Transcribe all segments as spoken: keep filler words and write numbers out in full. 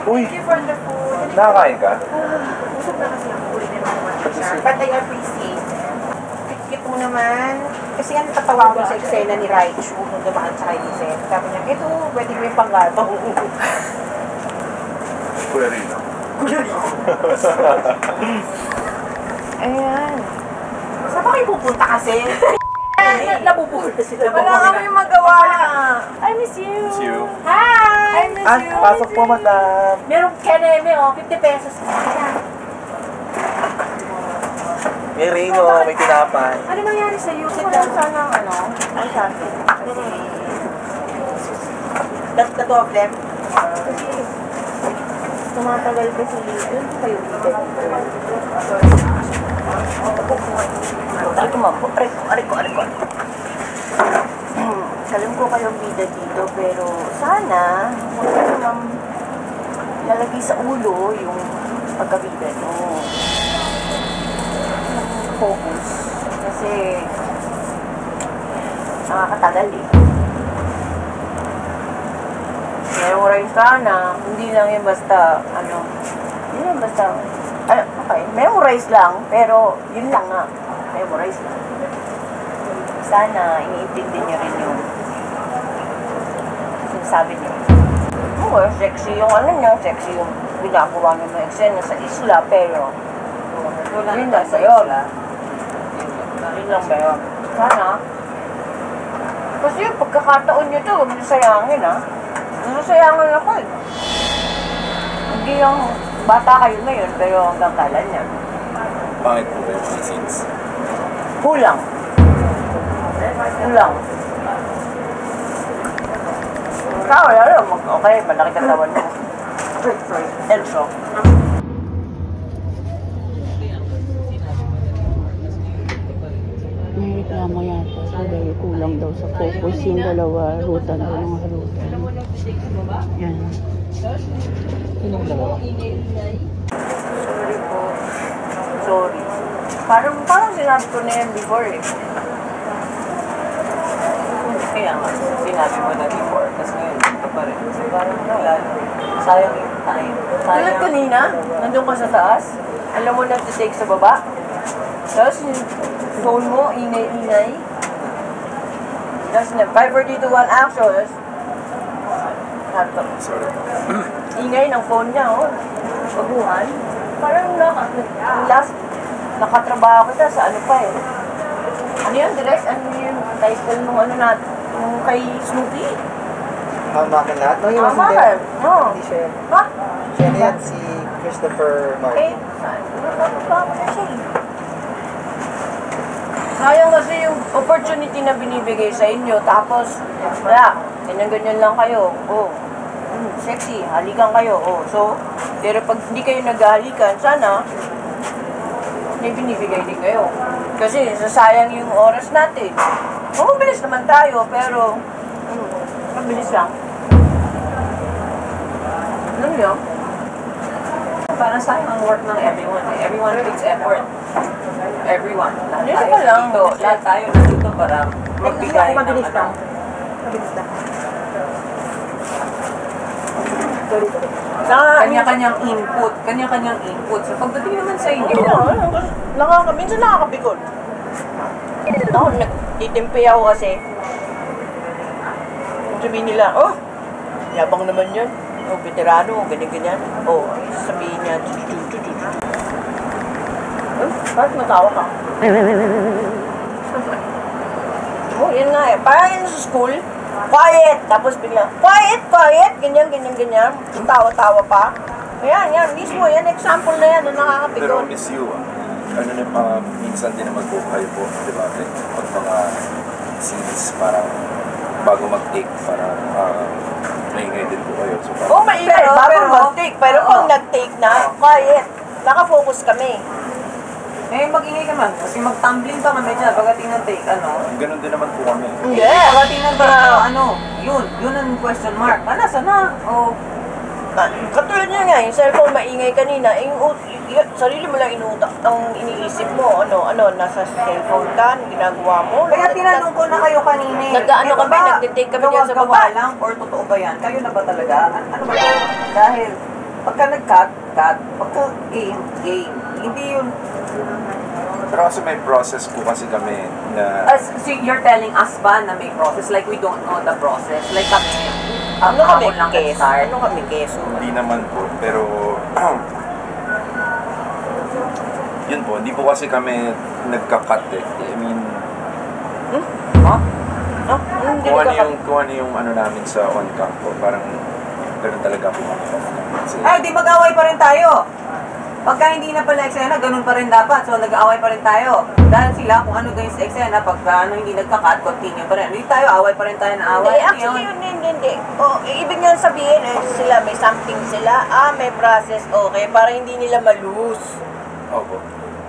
Uy! Thank you for the food. Nakakain ka? Usap na kasi ang uli na naman siya. But I appreciate it. Kit mo naman. Kasi yan tatawa ko sa eksena ni Raichu nung dumaan sa kay Lizette. Sabi niya, ito, pwede may panggatong. Kuya Rino. Kuya Rino. Ayan. Saan ba kayo pupunta kasi? Nabubuhay sila. Wala kami magawa. I miss you. Miss you. Hi! I miss Ah, you. pasok po, madam. Merong keneme, oh. fifty pesos. May Rino, may tinapay. Ano nangyari sa'yo? Sit down sana, ano? Ay, sabi. Kasi... That's the two of them? Kasi... Tumatagal kasi doon kayo dito. Aray ko, ma'am. Aray ko, aray ko, aray ko. Alam ko kayong bida dito, pero sana huwag ka naman lalagay sa ulo yung pagkabida no. Focus. Kasi nakakatagal eh. Memorize sana, hindi lang yung basta, ano, hindi lang basta, ay, okay, memorize lang, pero yun lang nga, memorize lang. Sana, iniintindi niyo rin yung sinasabi niyo. Oo, oh, sexy yung ano niya, sexy yung ginagawa niyo ng eksena sa isla, pero yun lang sa'yo. Yun lang ba yun? Sana. Kasi yung pagkakataon niyo to, huwag niyo sayangin ha. Nasasayangan ako eh. Hindi yung bata kayo ngayon, pero hanggang kailan niya. Bakit po ba yung mga scenes? Kulang. Kulang. Ikaw, alam mo, okay, malaki katawan mo. Elso. May reklamo yata. So, dahil kulang daw sa focus yung dalawa, ruta daw ng ruta. Yan. Sinong dalawa? Sorry po. Sorry. Parang, parang sinabi ko na yan before eh. Kaya nga, sinabi mo na before, tapos ngayon, ito pa rin. So, parang wala, sayang yung time. Tulad Sayang. kanina, nandun ka sa taas, alam mo na to-take sa baba, tapos yung phone mo, ingay-ingay. Tapos na, five, four, three, two, one, action. Tapos, Sorry. ingay ng phone niya, oh. Baguhan. Parang naka, last, nakatrabaho kita sa ano pa eh. Ano yun, Direk? Ano yung title nung ano natin? Nung kay Snoopy? Hama ka lahat? No, yung Tama hindi. ka. Oo. Hindi siya. Ha? Siya na yan, si Christopher Eh, Martin. saan? Nagpapagawa na siya eh. Sayang kasi yung opportunity na binibigay sa inyo, tapos, wala, ganyan-ganyan lang kayo. Oh, mm, sexy, halikan kayo. Oh, so, pero pag hindi kayo naghahalikan, sana, may binibigay din kayo. Kasi, sasayang yung oras natin. Oh, mabilis naman tayo, pero, mm, mabilis lang. Alam niyo? Parang sayang ang work ng everyone. Eh. Everyone puts effort. Everyone. Lahat Yes, tayo pa lang. nandito. Lahat tayo nandito para magbigay ng Mabilis ano. lang. Mabilis lang. Sorry, sorry. Sa, Kanya-kanyang input. Kanya-kanyang input. So pagdating naman sa inyo, Oo, nakaka, minsan nakakapikon. Ako, nagtitimpi ako kasi. Sabihin nila, oh, yabang naman yun. Oh, veterano, ganyan-ganyan. Oh, sabihin niya, chuchuchuchuchu. Oh, bakit natawa ka? Oh, yan nga eh. Parang yan sa school, quiet. Tapos bigla, quiet, quiet. Ganyan, ganyan, ganyan. Tawa-tawa pa. Ayan, yan. Mismo, yan. Example na yan na Pero nakakapikon. miss you, ah. Ano na mga minsan din naman po kayo po, di ba? Like, pag mga scenes, parang bago mag-take, parang uh, maingay din po kayo. So, parang, Oh, maingay. Pero- Bago pero- mag-take. Pero Oo. pag nag-take na, quiet. Nakafocus kami. eh mag-ingay ka man. Kasi mag-tumbling pa kami dyan. Pagdating ng take, ano. ganun din naman po kami. Yeah. Pagdating ng take, ano, yun. Yun ang question mark. Ah, nasa na? O, Katulad niya nga, yung cellphone maingay kanina, yung, yung sarili mo lang inuutak, ang iniisip mo, ano, ano, nasa cellphone ka, anong ginagawa mo. kaya tinanong ko na kayo kanina eh. Nag-ano Ito kami, ba, nagtitake kami dyan sa gawa-gawa baba. lang or totoo ba yan? Kayo na ba talaga? An- ano ba to? Dahil Pagka nag-cut, cut. Pagka game, game. Hindi yun. Pero kasi may process po kasi kami na As, so you're telling us ba na may process? Like we don't know the process? Like kami, Ano kami ako lang keso? nag-start. Ano kami keso? hindi naman po. Pero yun po, hindi po kasi kami nagka-cut eh. I mean, Huh? Ah, hindi kung ano nagka-cut. yung, kung ano yung ano namin sa on-cam po, parang ganun talaga po kami off-cam. Kasi, Ay, di mag-away pa rin tayo. Pagka hindi na pala eksena, ganun pa rin dapat. So, nag-aaway pa rin tayo. Dahil sila, kung ano ganyan sa eksena, pagka ano hindi nagka-cut, continue pa rin. Hindi tayo, away pa rin tayo na away. Eh, Ano actually, yun? yun, hindi, hindi. Oh, ibig nyo sabihin, eh, sila, may something sila. Ah, may process, okay, para hindi nila malus. opo.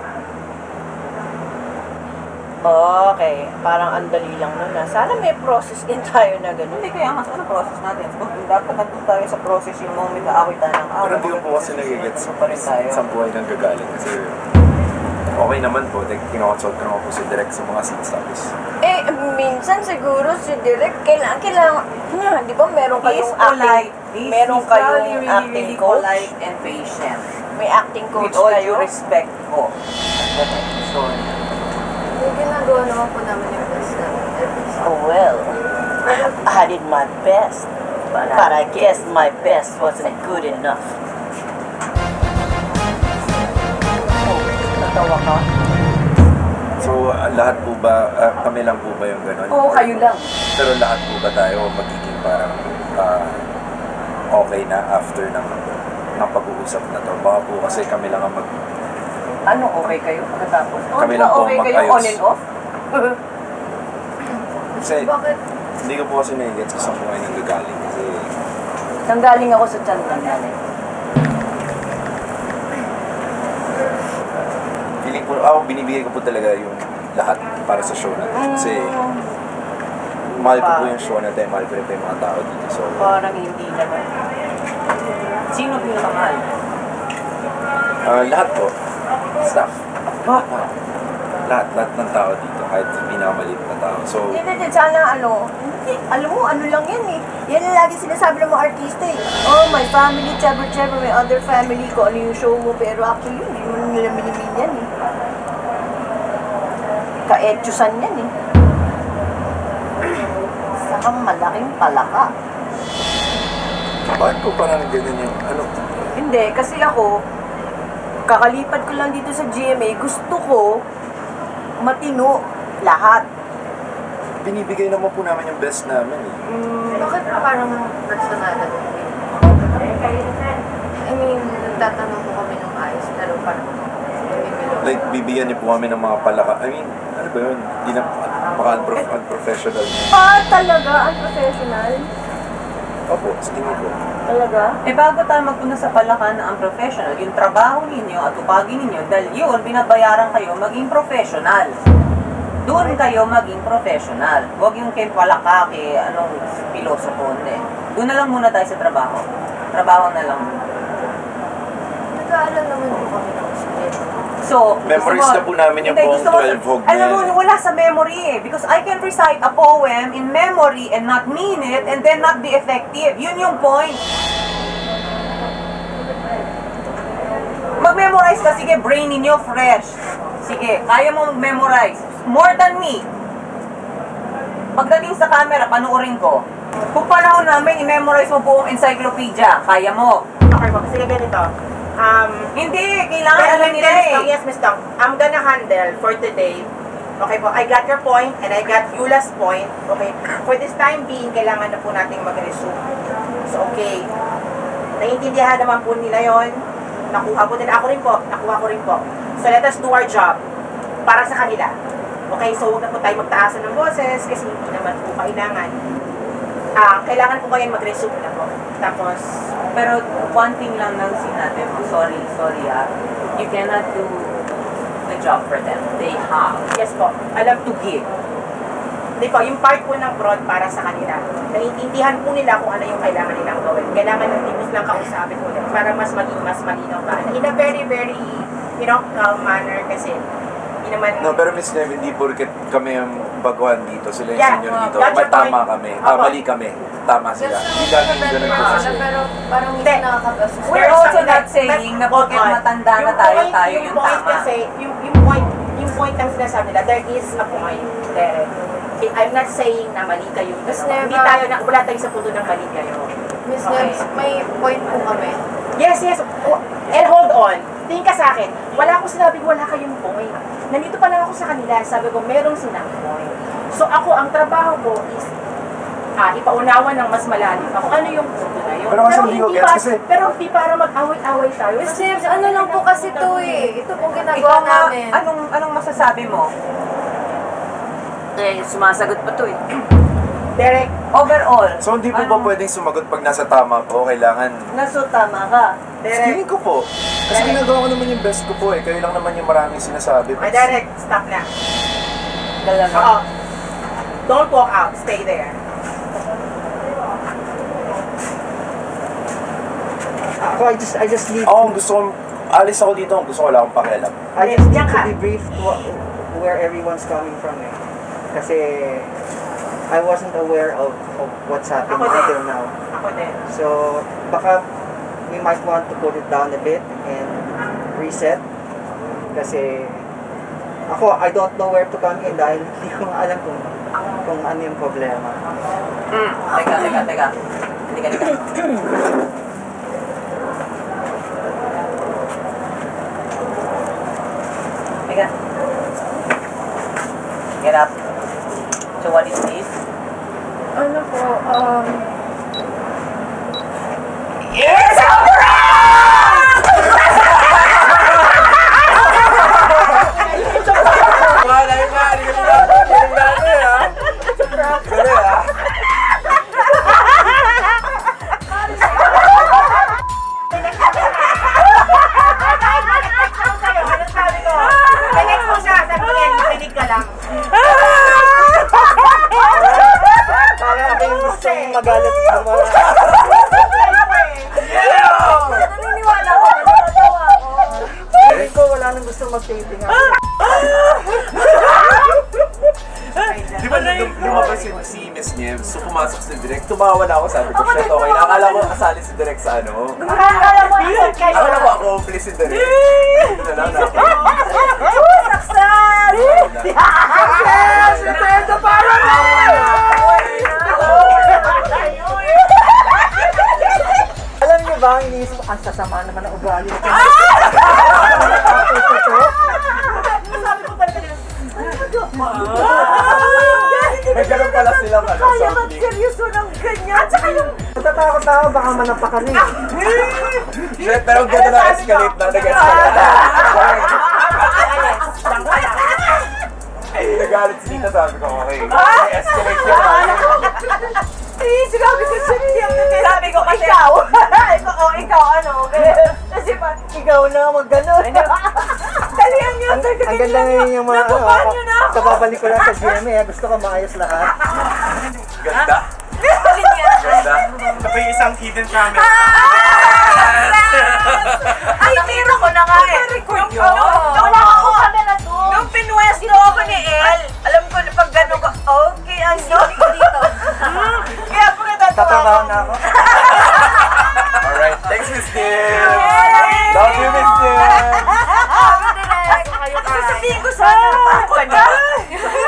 Okay, parang ang dali lang nun na. Sana may process din tayo na gano'n. Hindi kaya mas ano process natin? So, dapat nandun tayo sa process yung moment na away tayo ng away. Pero hindi ko po kasi nagigets Nandun pa rin tayo. sa buhay nang gagaling. Kasi okay naman po, like, kinakonsult ko naman po si Direk sa mga scenes tapos. Eh, minsan siguro si Direk, kailangan, kailangan, hmm, di ba meron He's kayong polite. acting, He's, meron he's probably kayong really, acting really coach? polite and patient. May acting coach With all kayo? due respect po. So, Yung ginagawa naman po namin yung best namin every song. Oh, well, I did my best. But I guess my best wasn't good enough. Oh, natawa ka? So, ah, lahat po ba, ah, kami lang po ba yung gano'n? oo, kayo lang. Pero lahat po ba tayo magiging parang ah, okay na after ng, ng pag-uusap na to? Baka po kasi kami lang ang mag... Ano, okay kayo pagkatapos? Kami Di ba lang po okay kayo mag-ayos. on and off? Kasi Bakit? hindi ko po kasi nai-gets kung saan po kayo nanggagaling. Kasi Nanggaling ako sa tiyan ng nanay. feeling po, ako binibigay ko po talaga yung lahat para sa show natin. Kasi mahal ko po yung show natin, mahal ko rin po yung mga tao dito. So, Parang hindi naman. Sino pinakamahal? ah, lahat po, staff. Ah, lahat, lahat ng tao dito, kahit pinakamaliit na tao. So, Hindi, hindi, sana ano, hindi, alam mo, ano lang yan eh. Yan ang lagi sinasabi ng mga artista eh. Oh, my family, chaber, chaber, may other family ko, ano yung show mo, pero actually, hindi mo nila minimin yan eh. Ka-etchusan yan eh. Saka malaking palaka. bakit po parang ganun yung, ano, Hindi, kasi ako, kakalipat ko lang dito sa G M A, gusto ko matino lahat. binibigay naman po namin yung best namin eh. Bakit parang personal? I mean, nagtatanong po kami ng ayos, pero parang bumibilo. Like, bibigyan niyo po kami ng mga palaka. I mean, ano ba yun? Hindi na, baka unprof- unprofessional niyo. Ah, talaga? Unprofessional? Opo, sa tingin ko. Talaga? Eh bago tayo magpunta sa palakan na ang professional, yung trabaho ninyo at upagi ninyo, dahil yun, binabayaran kayo maging professional. Doon kayo maging professional. Huwag yung kay palaka, kay anong pilosopo, hindi. Doon na lang muna tayo sa trabaho. Trabaho na lang. Nag-aaral naman po kami ng split. So, Memories gusto mo- na po namin yung Hindi, buong gusto mo- twelve hog na Alam mo, yan. wala sa memory eh. Because I can recite a poem in memory and not mean it and then not be effective. Yun yung point. Mag-memorize ka. Sige, brain ninyo fresh. Sige, kaya mo mag-memorize. More than me. Pagdating sa camera, panuorin ko. Kung panahon namin, i-memorize mo buong encyclopedia. Kaya mo. Okay po, sige ganito. Um, Hindi, kailangan Yes, alam nila Miss eh. Tong, yes, Miss Tong. I'm gonna handle for today. Okay po, I got your point and I got Eula's point. Okay, for this time being, kailangan na po nating mag-resume. So, okay. Naiintindihan naman po nila yon. Nakuha po nila. Ako rin po. Nakuha ko rin po. So, let us do our job para sa kanila. Okay, so huwag na po tayo magtaasan ng boses kasi hindi naman po kailangan. Ah, kailangan po kayo mag-resume na po. Tapos, Pero one thing lang nang sinabi mo, sorry, sorry ah, you cannot do the job for them. They have yes po, alam to give. Hindi po, yung part po ng prod para sa kanila. Naiintindihan po nila kung ano yung kailangan nilang gawin. Kailangan ng timus lang kausapin ulit para mas maging mas malinaw pa. In a very, very, you know, calm manner kasi hindi naman... No, pero Miss Nev, hindi porket kami ang baguhan dito, sila yung Yeah. senior dito. That's your Tama point. kami. Ah, Opo. mali kami. Tama Just sila. naman Hindi sa laging ganun po na, kasi. pero parang hindi Hindi. nakakabasa. We're Pero also sa- not saying na Hold porket on. matanda na Yung tayo, point- tayo yung yung point tama. kasi, yung, yung point, yung point ng sinasabi nila, there is a point, Derek. Eh, I'm not saying na mali kayo. Mas Hindi never- tayo, na, wala tayo sa punto ng mali kayo. Miss Okay. Nebs, may point po kami. Yes, yes. Oh, and hold on. Tingin ka sa akin. Wala akong sinabi, wala kayong point. Nandito pa lang ako sa kanila. Sabi ko, merong sinang point. So ako, ang trabaho ko is ah, ipaunawan ng mas malalim ako. Ano yung punto na yun? Pero kasi hindi ko gets pa, kasi- pero hindi para mag-away-away tayo. Miss Nebs, ano lang po kasi to eh. Ito pong ginagawa Ikaw nga, namin. anong, anong masasabi mo? Eh, sumasagot pa to eh. Derek, Overall. So hindi po ba anong- pwedeng sumagot pag nasa tama po? Kailangan... Naso tama ka. Derek. Feeling ko po. Kasi ginagawa ko naman yung best ko po eh. Kayo lang naman yung maraming sinasabi. Ay, Derek, stop na. Dala na. Oo. Don't walk out. Stay there. Ako, I just, I just need, Ako, gusto kong... Alis ako dito. Gusto ko wala akong pakialam. I just need Diyan ka. to be briefed wh- where everyone's coming from eh. Kasi, I wasn't aware of, of what's happening Ako din. until now. Ako din. So, baka we might want to put it down a bit and reset. Kasi, ako, I don't know where to come in dahil hindi ko nga alam kung, kung ano yung problema. Mm. Teka, teka, teka. Teka, teka. Teka. Get up. So what is this? Ano po, um... Wala yung mali. Yung mali ah. Galing ah. Anong sabi ko? Pinig mo siya. Sabi ko yan, pinig ka lang. Kaya ako yung gusto yung magalit sa mga... Naniniwala ko, natatawa ako. Feeling ko wala nang gusto mag-dating ako. Di ba nung lumabas yung si Miss Nieves, so pumasok si Direk, tumawa na ako, sabi ko, shit, okay na. Akala ko kasali si Direk sa ano. Akala mo, iyon kayo. Akala ko accomplice si Direk. Hindi na lang na ako. Success! Success! Ito para Alam niyo ba, iniisip ko, ang sasama naman ang ugali. Sabi ko talaga nila, May ganun pala silang ano, kaya softly. mag-seryoso ng ganyan. At saka yung Natatakot ako, baka manapakan niya. Shit, pero ang ganda na escalate na, nag-escalate na. Nagalit si Tita, sabi ko, okay. Escalate yan ah. eh, sinabi ko siya niya. Sabi ko kasi- Ikaw. ikaw, oh, ikaw ano. Kasi pa, ikaw na mag-ganon. Dalihan niyo. Ang, ang ganda ngayon yung mga ano, Napapahan niyo na ako. kapabalik ko lang sa G M A, gusto ko maayos lahat. Ganda. Ganda. Ito pa yung isang hidden camera. Ay, meron ko na nga eh. Record yun. Wala ako camera doon. Nung pinwesto ako ni El, alam ko na pag gano'n ko, okay, ano? dito. Kaya po natatawa Tatrabaho na ako. Alright, thanks Miss Nieves. Love you Miss Nieves. Sasabihin ko sana, ako na.